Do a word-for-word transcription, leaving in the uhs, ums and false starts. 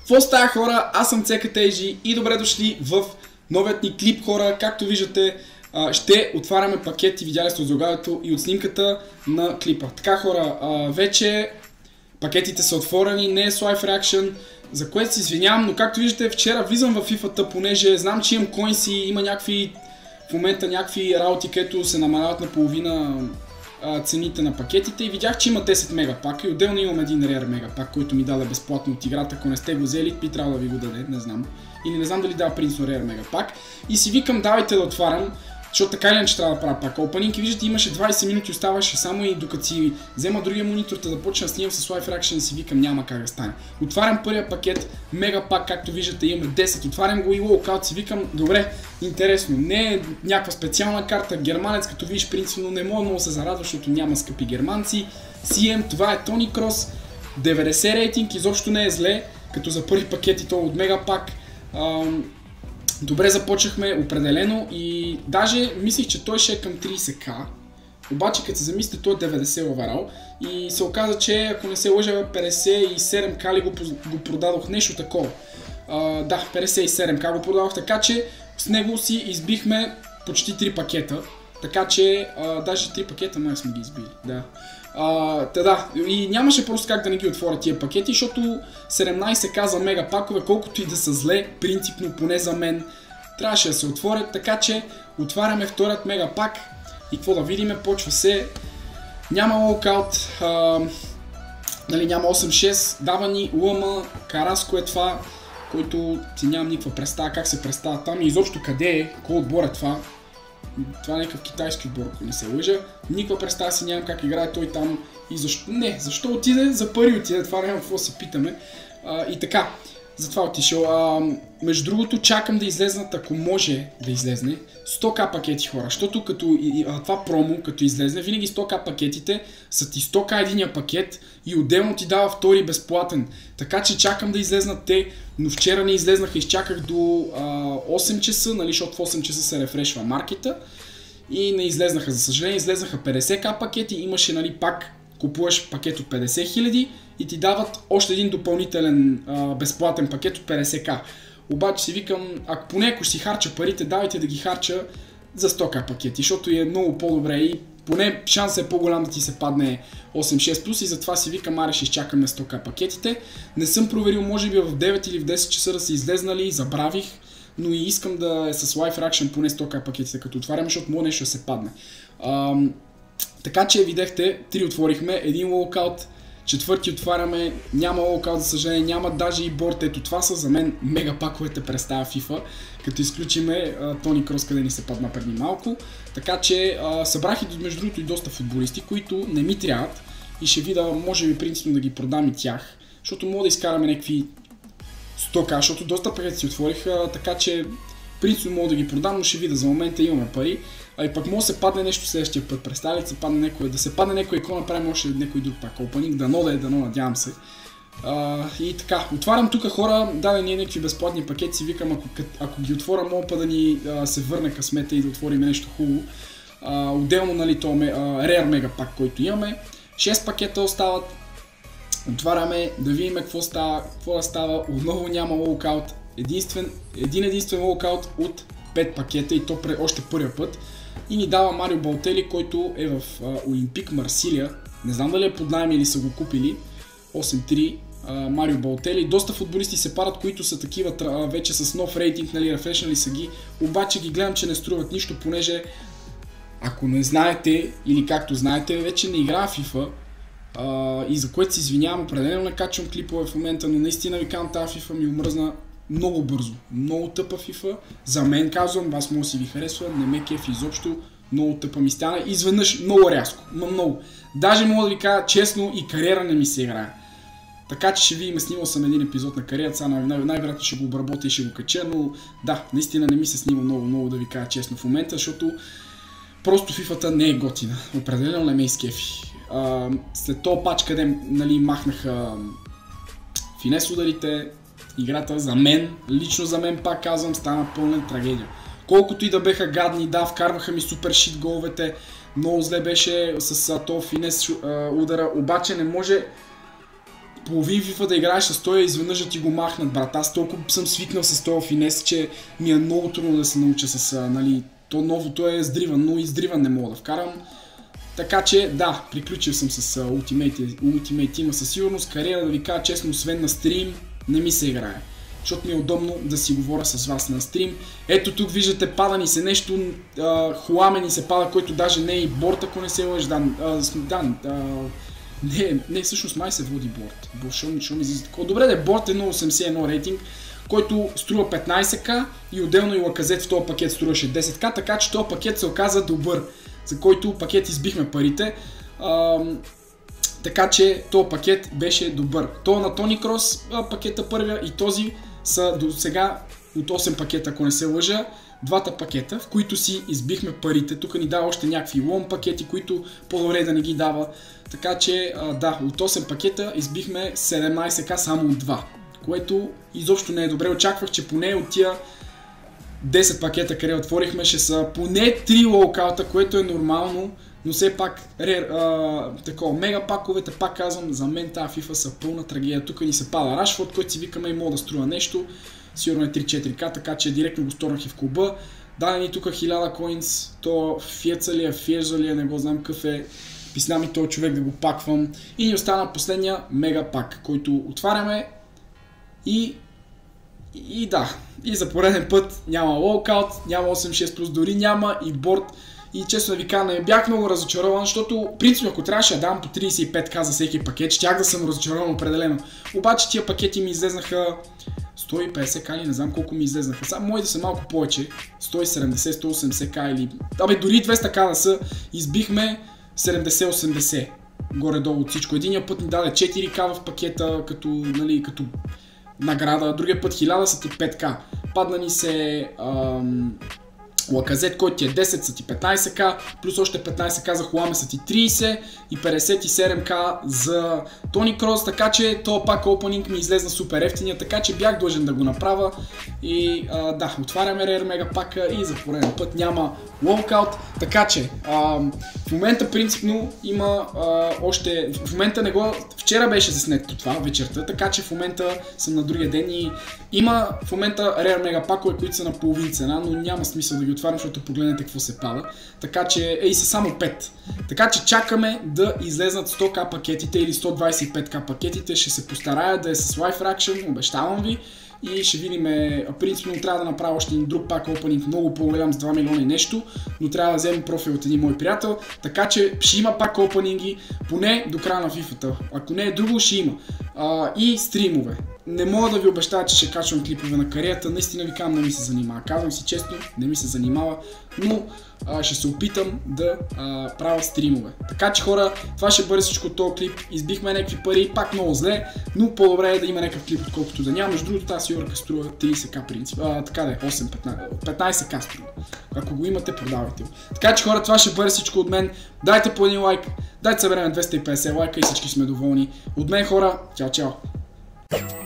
Какво става, хора? Аз съм CKTG и добре дошли в новият ни клип, хора. Както виждате, ще отваряме пакети, видяли сте от заглавието и от снимката на клипа. Така, хора, вече пакетите са отворени, не е с Live Reaction, за което се извинявам, но както виждате, вчера влизам в фифата, понеже знам, че имам коинси, има някакви в момента някакви работи, където се намаляват на половина цените на пакетите и видях, че има десет мегапака и отделно имам един Rare мегапак, който ми даде безплатно от играта. Ако не сте го взели, би трябвало да ви го даде, не знам. Или не знам дали дава принципно Rare мегапак. И си викам, давайте да отварям, защото така или иначе трябва да правя пак опенинг. И виждате, имаше двайсет минути, оставаше само и докато си взема другия монитор, да започна да снимам с Live Reaction и си викам, няма как да стане. Отварям първия пакет, мегапак, както виждате, имаме десет, отварям го и лоукаут, си викам, добре, интересно, не е някаква специална карта, германец, като видиш принципно не мога много се зарадва, защото няма скъпи германци. си ем, това е Tony Cross, деветдесет рейтинг, изобщо не е зле, като за първи пакет и то от мегапак. Добре започнахме, определено, и даже мислих, че той ще е към трийсет к, обаче като се замислите, той е деветдесет оверал и се оказа, че ако не се лъжа, петдесет и седем к ли го, го продадох, нещо такова. А, да, петдесет и седем к го продадох, така че с него си избихме почти три пакета, така че а, даже три пакета май сме ги избили, да. Uh, та да, и нямаше просто как да не ги отворя тия пакети, защото седемнайсет к за мегапакове, колкото и да са зле, принципно поне за мен, трябваше да се отворят, така че отваряме вторият мегапак и какво да видим, почва се, няма локаут, uh, нали, няма осем шест, дава ни лъма, Караско е това, който си нямам никаква представа как се представя там и изобщо къде е, кой отбор е това. Това е някакъв китайски отбор, ако не се лъжа. Никаква представа си нямам как играе той там и защо... Не, защо отиде? За пари отиде, това няма какво се питаме. А, и така, затова отишъл. А, между другото, чакам да излезнат, ако може да излезне, сто к пакети, хора. Защото като и, а, това промо, като излезне, винаги сто к пакетите са ти сто к единия пакет и отделно ти дава втори безплатен. Така че чакам да излезнат те, но вчера не излезнаха, изчаках до а, осем часа, нали, защото в осем часа се рефрешва маркета и не излезнаха, за съжаление. Излезнаха петдесет к пакети, имаше, нали, пак купуваш пакет от петдесет хиляди и ти дават още един допълнителен а, безплатен пакет от петдесет к. Обаче си викам, ако поне ако си харча парите, давайте да ги харча за сто к пакети, защото е много по-добре и поне шансът е по-голям да ти се падне осем шест плюс и затова си викам, аре ще изчакаме сто к пакетите. Не съм проверил, може би в девет или в десет часа да са излезнали, забравих, но и искам да е с Live Reaction поне сто к пакетите като отваряме, защото може нещо да се падне. Ам, така че видяхте, три отворихме, един лоукаут, четвърти отваряме, няма лоукаут, за съжаление, няма даже и борт. Ето това са за мен мегапаковете представя FIFA, като изключиме Tony Cross, къде ни се падна преди малко. Така че а, събрах и между другото и доста футболисти, които не ми трябват и ще видя, може би принципно да ги продам и тях, защото мога да изкараме някакви сто к, защото доста пакети си отвориха, така че принципно мога да ги продам, но ще видя, за момента имаме пари. А и пък може да се падне нещо следващия път, представите се падне някой, да се падне някой, ако направим още някой друг пак опенинг, дано да е, дано, надявам се. А, и така, отварям тук, хора, даде ние някакви безплатни пакети, си викам, ако, ако ги отворя, мога па да ни а, се върне късмета и да отворим нещо хубаво. А, отделно, нали, то ме, а, Rare мегапак, който имаме, шест пакета остават, отваряме да видим какво става, какво да става, отново няма лоукаут, единствен, един единствен лоукаут от пет пакета и то пре, още първия път. И ни дава Марио Балтели, който е в а, Олимпик Марсилия. Не знам дали е под найем или са го купили. осем три Марио Балтели. Доста футболисти се парат, които са такива а, вече с нов рейтинг, нали, рефрешнали са ги. Обаче ги гледам, че не струват нищо, понеже ако не знаете или както знаете, вече не играя в FIFA. А, и за което се извинявам, определено не качвам клипове в момента, но наистина ви казвам, тази FIFA ми омръзна много бързо, много тъпа FIFA, за мен казвам, вас може да си ви харесва, не ме кефи изобщо, много тъпа ми стана, изведнъж много рязко, но много. Даже мога да ви кажа честно, и кариера не ми се играе. Така че ще видим, снимал съм един епизод на кариерата, сега най-вероятно ще го обработя и ще го кача, но да, наистина не ми се снима много, много да ви кажа честно в момента, защото просто FIFA-та не е готина, определено не ме изкефи. След този пач, къде, нали, махнаха финес ударите, играта за мен, лично за мен, пак казвам, стана пълна трагедия. Колкото и да беха гадни, да, вкарваха ми супер шит головете, много зле беше с този финес удара, обаче не може половин FIFA да играеш с този и изведнъж да ти го махнат, брат. Аз толкова съм свикнал с този финес, че ми е много трудно да се науча с, нали, то новото е сдриван, но и сдриван не мога да вкарам. Така че, да, приключил съм с Ultimate, Ultimate Team със сигурност. Кариера, да ви кажа честно, освен на стрим, не ми се играе. Защото ми е удобно да си говоря с вас на стрим. Ето тук виждате, пада ни се нещо, хуаме ни се пада, който даже не е и борт, ако не се лъж. Да, а, да а, не, не, всъщност май се води борт. Шо ми излиза такова. Добре, да е борт едно осемдесет и едно рейтинг, който струва петнайсет ка и отделно и Лаказет в този пакет струваше десет ка, така че този пакет се оказа добър, за който пакет избихме парите. А, така че този пакет беше добър. То на Тони Крос пакета първия и този са до сега от осем пакета, ако не се лъжа, двата пакета, в които си избихме парите. Тук ни дава още някакви лон пакети, които по-добре да не ги дава. Така че, а, да, от осем пакета избихме седемнайсет ка само от два, което изобщо не е добре. Очаквах, че поне от тия десет пакета, къде отворихме, ще са поне три лоукаута, което е нормално, но все пак рер, а, такова, мега паковете, пак казвам, за мен тази FIFA са пълна трагедия. Тук ни се пада Рашфорд, който си викаме и мога да струва нещо, сигурно е три-четири ка, така че директно го сторнах и в клуба. Даде ни тук хиляда коинс, то фиеца ли е, фиежа ли е, не го знам какъв е, писна ми този човек да го паквам и ни остана последния мега пак, който отваряме и И да, и за пореден път няма лоукаут, няма осем шест плюс, дори няма и борт. И честно да ви кажа, не бях много разочарован, защото принципно ако трябваше да дам по трийсет и пет ка за всеки пакет, щях да съм разочарован определено. Обаче тия пакети ми излезнаха сто и петдесет ка или не знам колко ми излезнаха. Сега може да са малко повече, сто и седемдесет, сто и осемдесет ка или... Абе дори двеста ка да са, избихме седемдесет осемдесет. Горе-долу от всичко. Единия път ни даде четири ка в пакета, като, нали, като награда, другия път хиляда са ти пет ка. Падна ни се ам, Лаказет, който ти е десет, са ти петнайсет ка, плюс още петнайсет ка за Хуаме са ти трийсет и петдесет и седем ка за Тони Крос, така че то пак опенинг ми излезна супер ефтиния, така че бях длъжен да го направя. И а, да, отваряме Rare Mega пака и за пореден път няма лоукаут, така че а, в момента принципно има а, още, в момента не го, вчера беше заснето това вечерта, така че в момента съм на другия ден и има в момента Rare Mega пакове, които са на половин цена, но няма смисъл да ги отварям, защото погледнете какво се пада. Така че, ей са само пет. Така че чакаме да излезнат сто ка пакетите или сто двайсет и пет ка пакетите. Ще се постарая да е с Live Reaction, обещавам ви. И ще видим, принципно трябва да направя още един друг пак опенинг, много по-голям с два милиона и нещо, но трябва да вземем профил от един мой приятел, така че ще има пак опенинги, поне до края на фифата. Ако не е друго, ще има. А, и стримове. Не мога да ви обещая, че ще качвам клипове на кариерата, наистина ви казвам, не ми се занимава. Казвам си честно, не ми се занимава, но а, ще се опитам да а, правя стримове. Така че хора, това ще бъде всичко от този клип. Избихме някакви пари, пак много зле, но по-добре е да има някакъв клип, отколкото да няма. Между другото, тази сигурка струва трийсет ка принцип. А, така да е, осем петнайсет ка струва. Ако го имате, продавайте го. Така че хора, това ще бъде всичко от мен. Дайте по един лайк, дайте съберем двеста и петдесет лайка и всички сме доволни. От мен хора, чао чао!